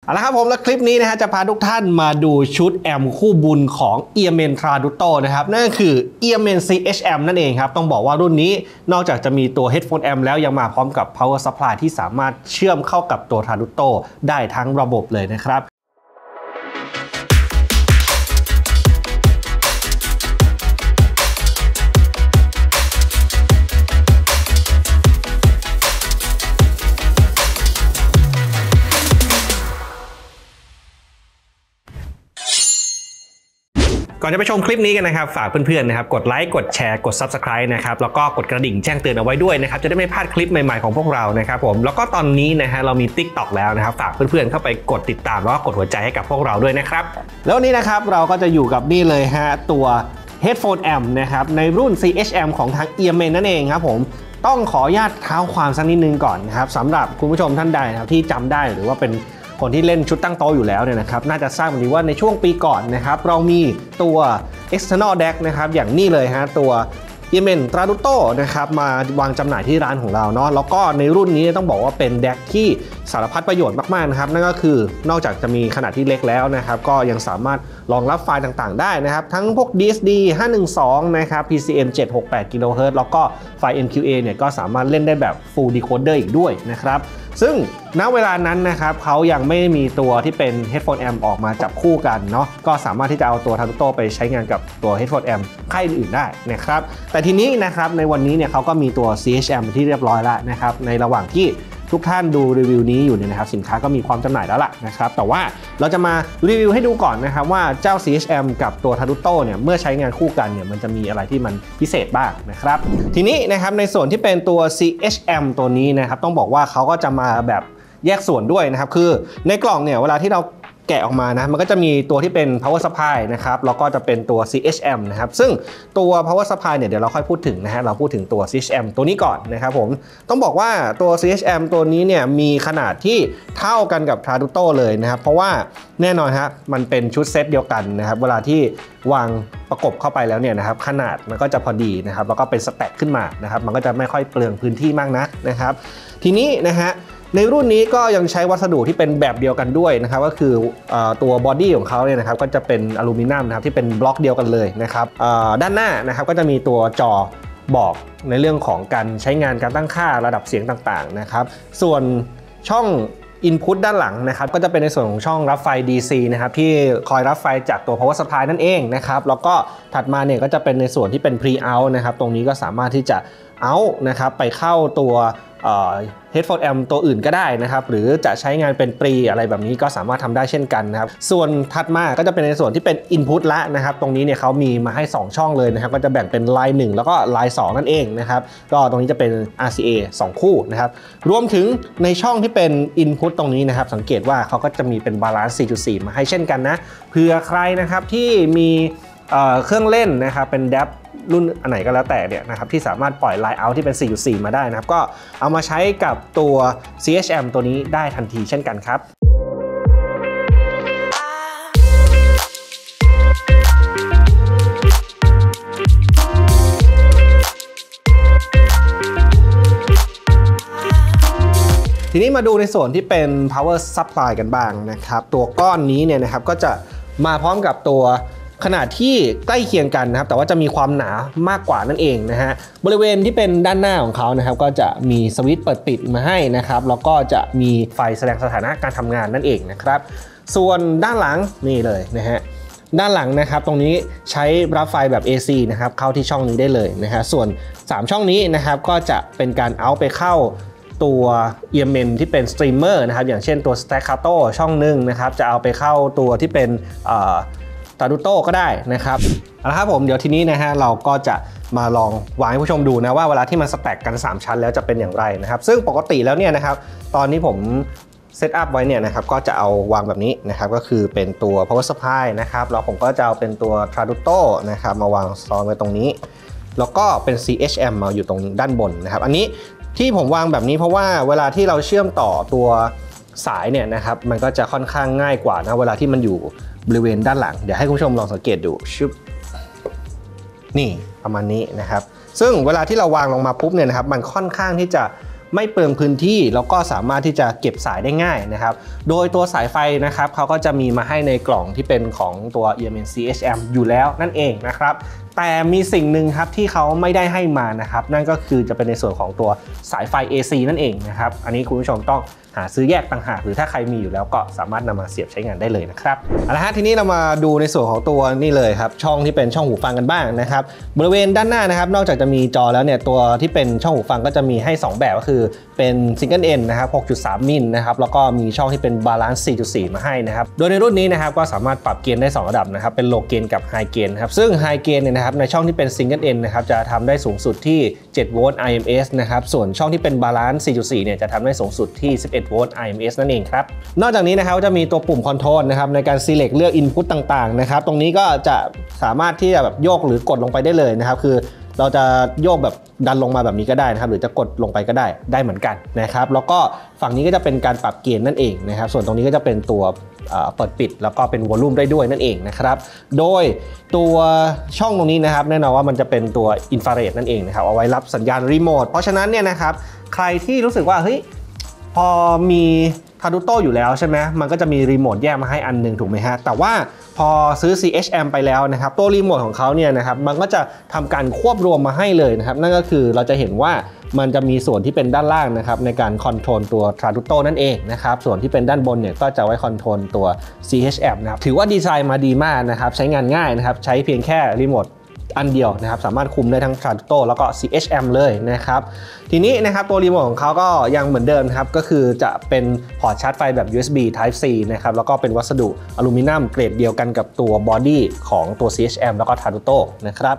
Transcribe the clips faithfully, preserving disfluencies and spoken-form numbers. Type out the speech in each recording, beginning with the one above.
เอาละครับผมและคลิปนี้นะฮะจะพาทุกท่านมาดูชุดแอมคู่บุญของ Earman Traducto นะครับนั่นก็คือ Earman ซี เอช เอ็ม นั่นเองครับต้องบอกว่ารุ่นนี้นอกจากจะมีตัว Headphone Amp แล้วยังมาพร้อมกับ Power Supply ที่สามารถเชื่อมเข้ากับตัว Traducto ได้ทั้งระบบเลยนะครับก่อนจะไปชมคลิปนี้กันนะครับฝากเพื่อนๆนะครับกดไลค์กดแชร์กด ซับสไครบ์ นะครับแล้วก็กดกระดิ่งแจ้งเตือนเอาไว้ด้วยนะครับจะได้ไม่พลาดคลิปใหม่ๆของพวกเรานะครับผมแล้วก็ตอนนี้นะฮะเรามี ติ๊กต็อก แล้วนะครับฝากเพื่อนๆเข้าไปกดติดตามแล้วก็กดหัวใจให้กับพวกเราด้วยนะครับแล้วนี้นะครับเราก็จะอยู่กับนี่เลยฮะตัว Headphone Amp นะครับในรุ่น ซี เอช เอ็ม ของทาง Earman นั่นเองครับผมต้องขออนุญาตเท้าความสักนิดนึงก่อนนะครับสำหรับคุณผู้ชมท่านใดนะครับที่จำได้หรือว่าเป็นคนที่เล่นชุดตั้งโต๊ะอยู่แล้วเนี่ยนะครับน่าจะทราบดีว่าในช่วงปีก่อนนะครับเรามีตัว external deck นะครับอย่างนี้เลยฮะตัว Earman Traducto นะครับมาวางจำหน่ายที่ร้านของเราเนาะแล้วก็ในรุ่นนี้ต้องบอกว่าเป็นแด็กที่สารพัดประโยชน์มากๆนะครับนั่นก็คือนอกจากจะมีขนาดที่เล็กแล้วนะครับก็ยังสามารถรองรับไฟล์ต่างๆได้นะครับทั้งพวก ดี เอส ดี ห้าหนึ่งสองนะครับ พี ซี เอ็ม เจ็ดหกแปด กิโลเฮิรตซ์แล้วก็ไฟล์ เอ็น คิว เอ เนี่ยก็สามารถเล่นได้แบบ Full Decoder อีกด้วยนะครับซึ่งณเวลานั้นนะครับเขายังไม่มีตัวที่เป็น Headphone Amp ออกมาจับคู่กันเนาะก็สามารถที่จะเอาตัว Traducto ไปใช้งานกับตัว Headphone Amp ค่ายอื่นๆได้นะครับแต่ทีนี้นะครับในวันนี้เนี่ยเขาก็มีตัว ซี เอช เอ็ม ที่เรียบร้อยแล้วนะครับในระหว่างที่ทุกท่านดูรีวิวนี้อยู่เนี่ยนะครับสินค้าก็มีความจำหน่ายแล้วล่ะนะครับแต่ว่าเราจะมารีวิวให้ดูก่อนนะครับว่าเจ้า ซี เอช เอ็ม กับตัว Traducto เนี่ยเมื่อใช้งานคู่กันเนี่ยมันจะมีอะไรที่มันพิเศษบ้างนะครับทีนี้นะครับในส่วนที่เป็นตัว ซี เอช เอ็ม ตัวนี้นะครับต้องบอกว่าเขาก็จะมาแบบแยกส่วนด้วยนะครับคือในกล่องเนี่ยเวลาที่เราแกะออกมานะมันก็จะมีตัวที่เป็น power supply นะครับแล้วก็จะเป็นตัว ซี เอช เอ็ม นะครับซึ่งตัว power supply เนี่ยเดี๋ยวเราค่อยพูดถึงนะฮะเราพูดถึงตัว ซี เอช เอ็ม ตัวนี้ก่อนนะครับผมต้องบอกว่าตัว ซี เอช เอ็ม ตัวนี้เนี่ยมีขนาดที่เท่ากันกับ Traducto เลยนะครับเพราะว่าแน่นอนฮะมันเป็นชุดเซตเดียวกันนะครับเวลาที่วางประกบเข้าไปแล้วเนี่ยนะครับขนาดมันก็จะพอดีนะครับแล้วก็เป็นสแต็กขึ้นมานะครับมันก็จะไม่ค่อยเปลืองพื้นที่มากนักนะครับทีนี้นะฮะในรุ่นนี้ก็ยังใช้วัสดุที่เป็นแบบเดียวกันด้วยนะครับก็คือตัวบอดี้ของเขาเนี่ยนะครับก็จะเป็นอลูมิเนียมนะครับที่เป็นบล็อกเดียวกันเลยนะครับด้านหน้านะครับก็จะมีตัวจอบอกในเรื่องของการใช้งานการตั้งค่าระดับเสียงต่างๆนะครับส่วนช่องInput ด้านหลังนะครับก็จะเป็นในส่วนของช่องรับไฟ ดี ซี นะครับที่คอยรับไฟจากตัว Power Supply นั่นเองนะครับแล้วก็ถัดมาเนี่ยก็จะเป็นในส่วนที่เป็น Pre-out นะครับตรงนี้ก็สามารถที่จะ out นะครับไปเข้าตัวHeadphone Amp ตัวอื่นก็ได้นะครับหรือจะใช้งานเป็นปรีอะไรแบบนี้ก็สามารถทำได้เช่นกันนะครับส่วนถัดมาก็จะเป็นในส่วนที่เป็น Input ละนะครับตรงนี้เนี่ยเขามีมาให้สองช่องเลยนะครับก็จะแบ่งเป็น Line หนึ่งแล้วก็ Line สองนั่นเองนะครับก็ตรงนี้จะเป็น อาร์ ซี เอ สองคู่นะครับรวมถึงในช่องที่เป็น Input ตรงนี้นะครับสังเกตว่าเขาก็จะมีเป็น Balance สี่จุดสี่ มาให้เช่นกันนะเผื่อใครนะครับที่มีเครื่องเล่นนะครับเป็น ดับ รุ่นอันไหนก็แล้วแต่เนี่ยนะครับที่สามารถปล่อย Line Out ที่เป็น สี่จุดสี่ มาได้นะครับก็เอามาใช้กับตัว ซี เอช เอ็ม ตัวนี้ได้ทันทีเช่นกันครับทีนี้มาดูในส่วนที่เป็น power supply กันบ้างนะครับตัวก้อนนี้เนี่ยนะครับก็จะมาพร้อมกับตัวขนาดที่ใกล้เคียงกันนะครับแต่ว่าจะมีความหนามากกว่านั่นเองนะฮะบริเวณที่เป็นด้านหน้าของเขานะครับก็จะมีสวิตช์เปิดปิดมาให้นะครับแล้วก็จะมีไฟแสดงสถานะการทำงานนั่นเองนะครับส่วนด้านหลังนี่เลยนะฮะด้านหลังนะครับตรงนี้ใช้รับไฟแบบ เอ ซี นะครับเข้าที่ช่องนี้ได้เลยนะฮะส่วนสามช่องนี้นะครับก็จะเป็นการเอาไปเข้าตัว Earman ที่เป็นสตรีมเมอร์นะครับอย่างเช่นตัว Staccato ช่องหนึ่งนะครับจะเอาไปเข้าตัวที่เป็นTraducto ก็ได้นะครับเอาละครับผมเดี๋ยวทีนี้นะฮะเราก็จะมาลองวางให้ผู้ชมดูนะว่าเวลาที่มันสแต็กกันสามชั้นแล้วจะเป็นอย่างไรนะครับซึ่งปกติแล้วเนี่ยนะครับตอนนี้ผมเซตอัพไว้เนี่ยนะครับก็จะเอาวางแบบนี้นะครับก็คือเป็นตัว power supply นะครับแล้วผมก็จะเอาเป็นตัว Traducto นะครับมาวางซ้อนไว้ตรงนี้แล้วก็เป็น ซี เอช เอ็ม มาอยู่ตรงด้านบนนะครับอันนี้ที่ผมวางแบบนี้เพราะว่าเวลาที่เราเชื่อมต่อตัวสายเนี่ยนะครับมันก็จะค่อนข้างง่ายกว่านะเวลาที่มันอยู่บริเวณด้านหลังเดี๋ยวให้คุณผู้ชมลองสังเกตดูชุบนี่ประมาณนี้นะครับซึ่งเวลาที่เราวางลงมาปุ๊บเนี่ยนะครับมันค่อนข้างที่จะไม่เปลืองพื้นที่แล้วก็สามารถที่จะเก็บสายได้ง่ายนะครับโดยตัวสายไฟนะครับเขาก็จะมีมาให้ในกล่องที่เป็นของตัว อี เอ็ม เอ็น ซี เอช เอ็ม อยู่แล้วนั่นเองนะครับแต่มีสิ่งหนึ่งครับที่เขาไม่ได้ให้มานะครับนั่นก็คือจะเป็นในส่วนของตัวสายไฟ เอ ซี นั่นเองนะครับอันนี้คุณผู้ชมต้องหาซื้อแยกต่างหากหรือถ้าใครมีอยู่แล้วก็สามารถนำมาเสียบใช้งานได้เลยนะครับเอาละฮะทีนี้เรามาดูในส่วนของตัวนี่เลยครับช่องที่เป็นช่องหูฟังกันบ้างนะครับบริเวณด้านหน้านะครับนอกจากจะมีจอแล้วเนี่ยตัวที่เป็นช่องหูฟังก็จะมีให้สองแบบก็คือเป็นซิงเกิลเอ็นนะครับ หกจุดสาม มิลนะครับแล้วก็มีช่องที่เป็นบาลานซ์ สี่จุดสี่ มาให้นะครับโดยในรุ่นนี้นะครับก็สามารถปรับเกณฑ์ได้สองระดับนะครับเป็นโลเกนกับไฮเกนครับซึ่งไฮเกนเนี่ยนะครับในช่องที่เป็นซิงเกิลเอ็นนะครับจะทำได้สูงสุดที่เจ็ดโวลต์ ไอ เอ็ม เอส นะครับส่วนช่องที่เป็นบาลานซ์ สี่จุดสี่ เนี่ยจะทำได้สูงสุดที่สิบเอ็ดโวลต์ ไอ เอ็ม เอส นั่นเองครับนอกจากนี้นะครับจะมีตัวปุ่มคอนโทรลนะครับในการ select เลือก input ต่างๆนะครับตรงนี้ก็จะสามารถที่จะแบบโยกหรือกดลงไปได้เลยนะครับคือเราจะโยกแบบดันลงมาแบบนี้ก็ได้นะครับหรือจะกดลงไปก็ได้ได้เหมือนกันนะครับแล้วก็ฝั่งนี้ก็จะเป็นการปรับเกณฑ์นั่นเองนะครับส่วนตรงนี้ก็จะเป็นตัวเปิดปิดแล้วก็เป็นวอลลุ่มได้ด้วยนั่นเองนะครับโดยตัวช่องตรงนี้นะครับแน่นอนว่ามันจะเป็นตัวอินฟราเรดนั่นเองนะครับเอาไว้รับสัญญาณรีโมทเพราะฉะนั้นเนี่ยนะครับใครที่รู้สึกว่าเฮ้ยพอมีทารุโต้อยู่แล้วใช่ไหมมันก็จะมีรีโมทแยกมาให้อันหนึ่งถูกไหมฮะแต่ว่าพอซื้อ ซี เอช เอ็ม ไปแล้วนะครับตัวรีโมทของเขาเนี่ยนะครับมันก็จะทำการควบรวมมาให้เลยนะครับนั่นก็คือเราจะเห็นว่ามันจะมีส่วนที่เป็นด้านล่างนะครับในการคอนโทรลตัวทารุโต้นั่นเองนะครับส่วนที่เป็นด้านบนเนี่ยก็จะไว้คอนโทรลตัว ซี เอช เอ็ม นะครับถือว่าดีไซน์มาดีมากนะครับใช้งานง่ายนะครับใช้เพียงแค่รีโมทอันเดียวนะครับสามารถคุมได้ทั้ง Traduto แล้วก็ ซี เอช เอ็ม เลยนะครับทีนี้นะครับตัวรีโมทของเขาก็ยังเหมือนเดิมครับก็คือจะเป็นพอร์ตชาร์จไฟแบบ ยู เอส บี Type C นะครับแล้วก็เป็นวัสดุอลูมิเนียมเกรดเดียวกันกับตัวบอดี้ของตัว ซี เอช เอ็ม แล้วก็ Traduto นะครับ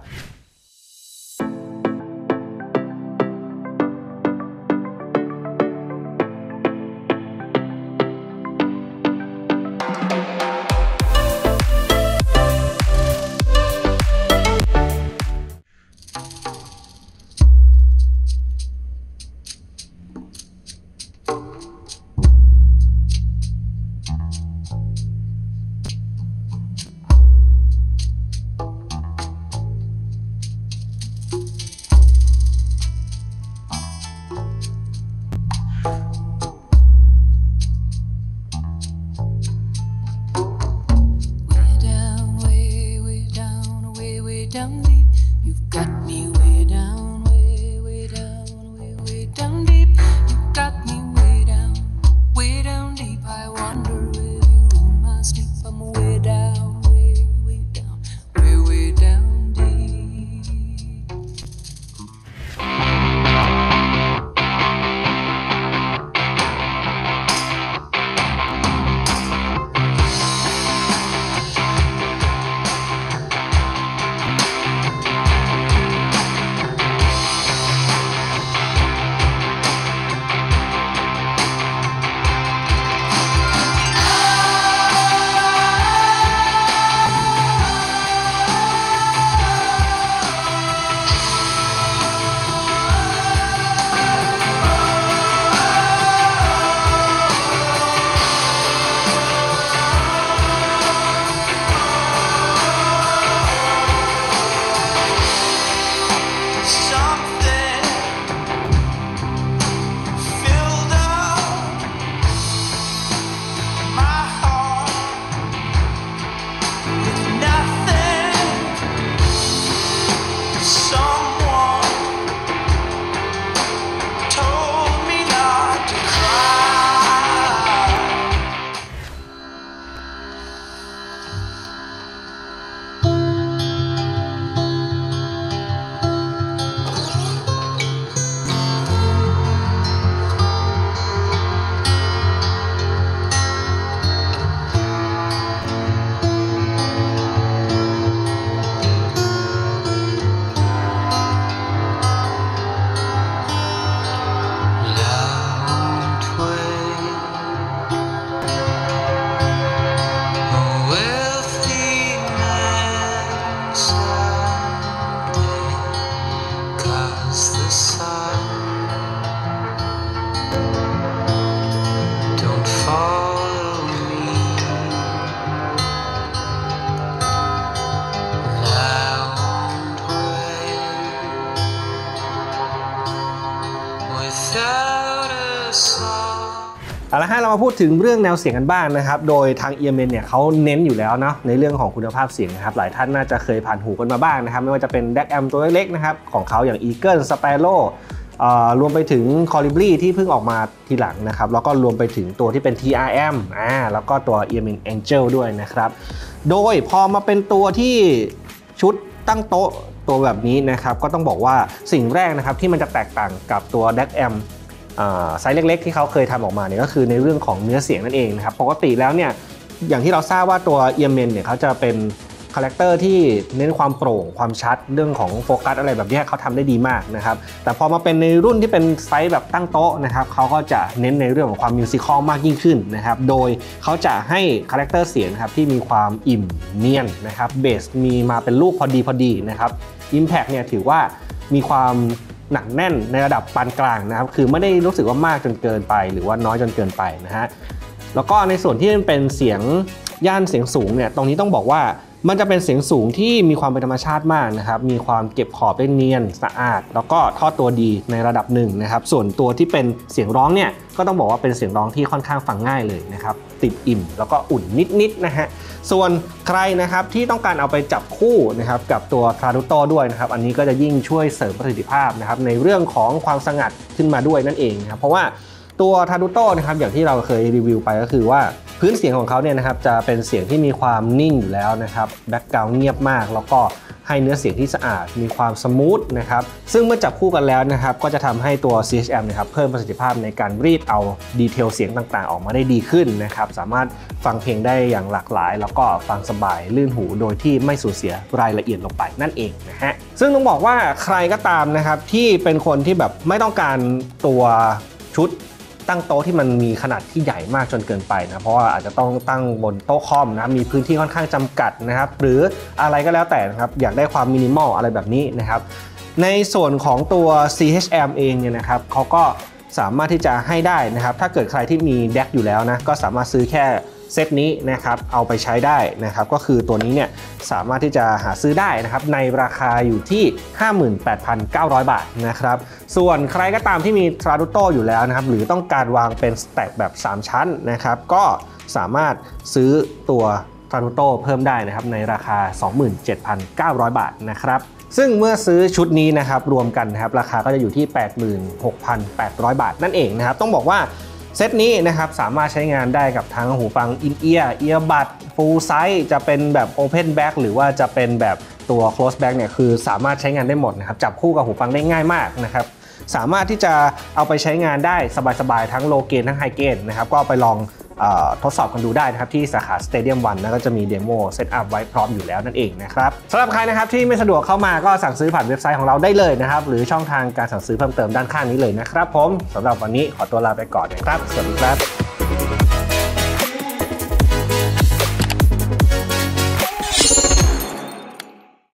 ละฮะเรามาพูดถึงเรื่องแนวเสียงกันบ้างนะครับโดยทาง อี เอ็ม เอ็น เนี่ยเขาเน้นอยู่แล้วเนาะในเรื่องของคุณภาพเสียงนะครับหลายท่านน่าจะเคยผ่านหูกันมาบ้างนะครับไม่ว่าจะเป็น ดี เอ ซี เอ เอ็ม ตัวเล็กๆนะครับของเขาอย่าง Eagle Sparrow รวมไปถึง Colibri ที่เพิ่งออกมาทีหลังนะครับแล้วก็รวมไปถึงตัวที่เป็น ที อาร์ เอ็ม อ่าแล้วก็ตัว อี เอ็ม เอ็น Angel ด้วยนะครับโดยพอมาเป็นตัวที่ชุดตั้งโต๊ะตัวแบบนี้นะครับก็ต้องบอกว่าสิ่งแรกนะครับที่มันจะแตกต่างกับตัว ดี เอ ซี เอ็มไซส์เล็กๆที่เขาเคยทำออกมาเนี่ยก็คือในเรื่องของเนื้อเสียงนั่นเองนะครับปกติแล้วเนี่ยอย่างที่เราทราบว่าตัว อี เอ็ม เอ็น เนี่ยเขาจะเป็นคาแรคเตอร์ที่เน้นความโปร่งความชัดเรื่องของโฟกัสอะไรแบบนี้เขาทำได้ดีมากนะครับแต่พอมาเป็นในรุ่นที่เป็นไซส์แบบตั้งโต๊ะนะครับเขาก็จะเน้นในเรื่องของความมิวสิคอลมากยิ่งขึ้นนะครับโดยเขาจะให้คาแรคเตอร์เสียงครับที่มีความอิ่มเนียนนะครับเบสมีมาเป็นลูกพอดีพอดีนะครับ Impact เนี่ยถือว่ามีความหนักแน่นในระดับปานกลางนะครับคือไม่ได้รู้สึกว่ามากจนเกินไปหรือว่าน้อยจนเกินไปนะฮะแล้วก็ในส่วนที่เป็นเสียงย่านเสียงสูงเนี่ยตรงนี้ต้องบอกว่ามันจะเป็นเสียงสูงที่มีความเป็นธรรมชาติมากนะครับมีความเก็บขอบได้เนียนสะอาดแล้วก็ทอดตัวดีในระดับหนึ่งนะครับส่วนตัวที่เป็นเสียงร้องเนี่ยก็ต้องบอกว่าเป็นเสียงร้องที่ค่อนข้างฟังง่ายเลยนะครับติดอิ่มแล้วก็อุ่นนิดๆนะฮะส่วนใครนะครับที่ต้องการเอาไปจับคู่นะครับกับตัว Traduto ด้วยนะครับอันนี้ก็จะยิ่งช่วยเสริมประสิทธิภาพนะครับในเรื่องของความสงัดขึ้นมาด้วยนั่นเองนะครับเพราะว่าตัว Traduto นะครับอย่างที่เราเคยรีวิวไปก็คือว่าพื้นเสียงของเขาเนี่ยนะครับจะเป็นเสียงที่มีความนิ่งอยู่แล้วนะครับแบ็คกราวด์เงียบมากแล้วก็ให้เนื้อเสียงที่สะอาดมีความสมูทนะครับซึ่งเมื่อจับคู่กันแล้วนะครับก็จะทำให้ตัว ซี เอช เอ็ม นะครับเพิ่มประสิทธิภาพในการรีดเอาดีเทลเสียงต่างๆออกมาได้ดีขึ้นนะครับสามารถฟังเพลงได้อย่างหลากหลายแล้วก็ฟังสบายลื่นหูโดยที่ไม่สูญเสียรายละเอียดลงไปนั่นเองนะฮะซึ่งต้องบอกว่าใครก็ตามนะครับที่เป็นคนที่แบบไม่ต้องการตัวชุดตั้งโต๊ะที่มันมีขนาดที่ใหญ่มากจนเกินไปนะเพราะว่าอาจจะต้องตั้งบนโต๊ะคอมนะมีพื้นที่ค่อนข้างจำกัดนะครับหรืออะไรก็แล้วแต่นะครับอยากได้ความมินิมอลอะไรแบบนี้นะครับในส่วนของตัว ซี เอช เอ็ม เองเนี่ยนะครับเขาก็สามารถที่จะให้ได้นะครับถ้าเกิดใครที่มี ดี เอ ซี อยู่แล้วนะก็สามารถซื้อแค่เซตนี้นะครับเอาไปใช้ได้นะครับก็คือตัวนี้เนี่ยสามารถที่จะหาซื้อได้นะครับในราคาอยู่ที่ ห้าหมื่นแปดพันเก้าร้อย บาทนะครับส่วนใครก็ตามที่มี Traduto อยู่แล้วนะครับหรือต้องการวางเป็นสแต็กแบบสามชั้นนะครับก็สามารถซื้อตัว Traduto เพิ่มได้นะครับในราคา สองหมื่นเจ็ดพันเก้าร้อย บาทนะครับซึ่งเมื่อซื้อชุดนี้นะครับรวมกันนะครับราคาก็จะอยู่ที่ แปดหมื่นหกพันแปดร้อย บาทนั่นเองนะครับต้องบอกว่าเซตนี้นะครับสามารถใช้งานได้กับทั้งหูฟัง In-ear Earbud Full Size จะเป็นแบบ Open Back หรือว่าจะเป็นแบบตัว Close Back เนี่ยคือสามารถใช้งานได้หมดนะครับจับคู่กับหูฟังได้ง่ายมากนะครับสามารถที่จะเอาไปใช้งานได้สบายๆทั้ง Low Gain ทั้ง High Gain นะครับก็ไปลองทดสอบกันดูได้นะครับที่สาขา Stadium วันแล้วก็จะมีเดโมเซตอัพไว้พร้อมอยู่แล้วนั่นเองนะครับสำหรับใครนะครับที่ไม่สะดวกเข้ามาก็สั่งซื้อผ่านเว็บไซต์ของเราได้เลยนะครับหรือช่องทางการสั่งซื้อเพิ่มเติมด้านข้างนี้เลยนะครับผมสำหรับวันนี้ขอตัวลาไปก่อนนะครับสวัสดีครับ